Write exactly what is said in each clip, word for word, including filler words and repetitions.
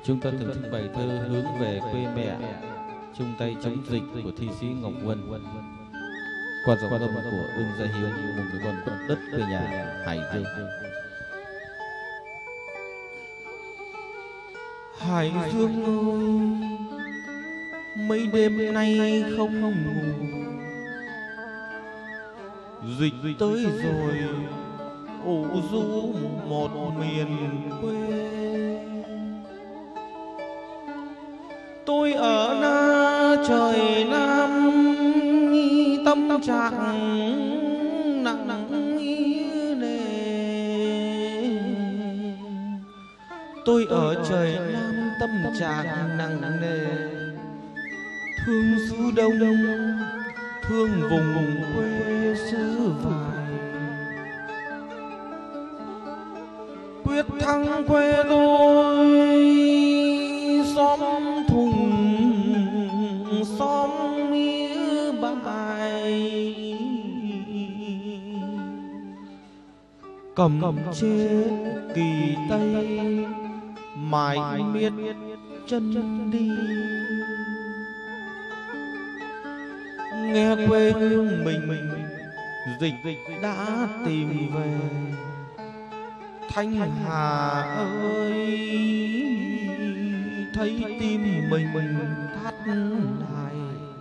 Chúng ta thưởng thức bài thơ Hướng về quê mẹ, chung tay chống dịch của thi sĩ Ngọc Vân, qua giọng âm của Ưng Gia Hiếu, một người con quất đất quê nhà Hải Dương. Hải Dương ơi, mấy đêm nay không ngủ, dịch tới rồi ủ rũ một miền quê. Tôi ở na trời Nam, tâm trạng nặng nặng nề. Tôi ở trời Nam tâm trạng nặng nề, thương xứ Đông, thương vùng quê xứ Vải. Quyết thắng quê tôi, xóm Thùng, xóm Mía Bài. Cầm chế kỳ Tây, mãi miết chân đi. Nghe quê hương mình dịch đã tìm về. Thanh Hà ơi, thấy tim mình thắt lại.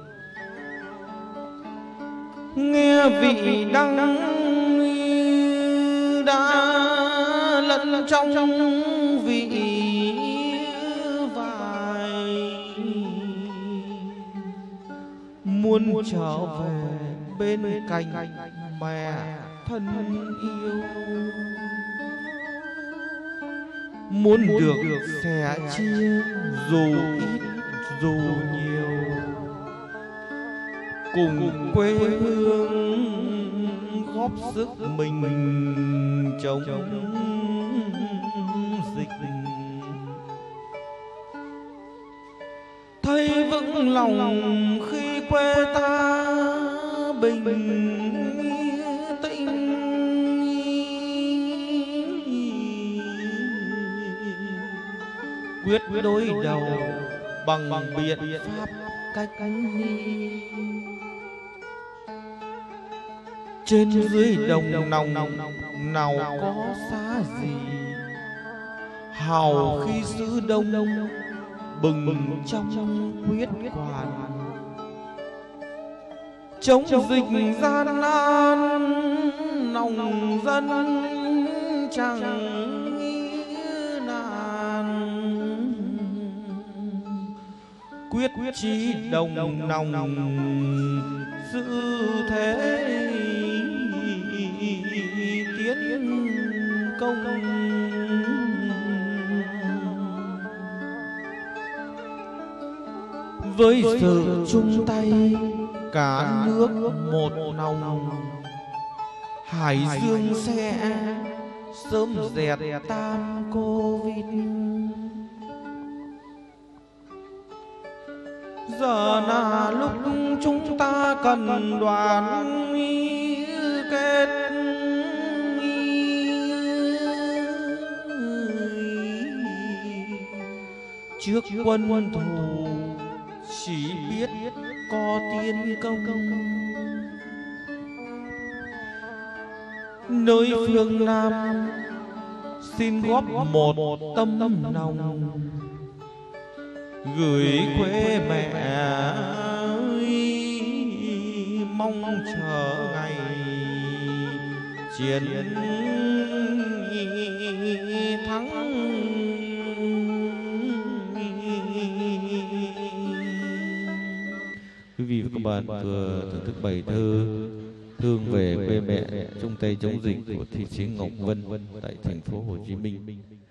Nghe vị đắng đã lẫn trong vị vải. Muốn trở về bên cạnh mẹ thân yêu, muốn được sẻ chia dù ít dù nhiều, cùng quê hương góp sức mình chống dịch. Thấy vững lòng khi quê ta bình tĩnh, quyết đối đầu bằng biện pháp cách ly. Trên dưới đồng nòng nào có xa gì, hào khi xứ Đông bừng trong huyết quản. Chống dịch gian nan lòng dân chẳng nàn, quyết chí đồng nòng giữ thế tiến công. Với sự chung tay cả nước một lòng, Hải Dương sẽ sớm dẹp tan Covid. Giờ là lúc chúng ta cần đoàn kết, trước quân thù chỉ biết có tiến công. Nơi phương Nam xin góp một tâm lòng, gửi quê mẹ ơi, mong chờ ngày chiến thắng. Quý vị và các bạn vừa thưởng thức bài thơ Thương về quê mẹ, chung tay chống dịch của thi sĩ Ngọc Vân tại thành phố Hồ Chí Minh.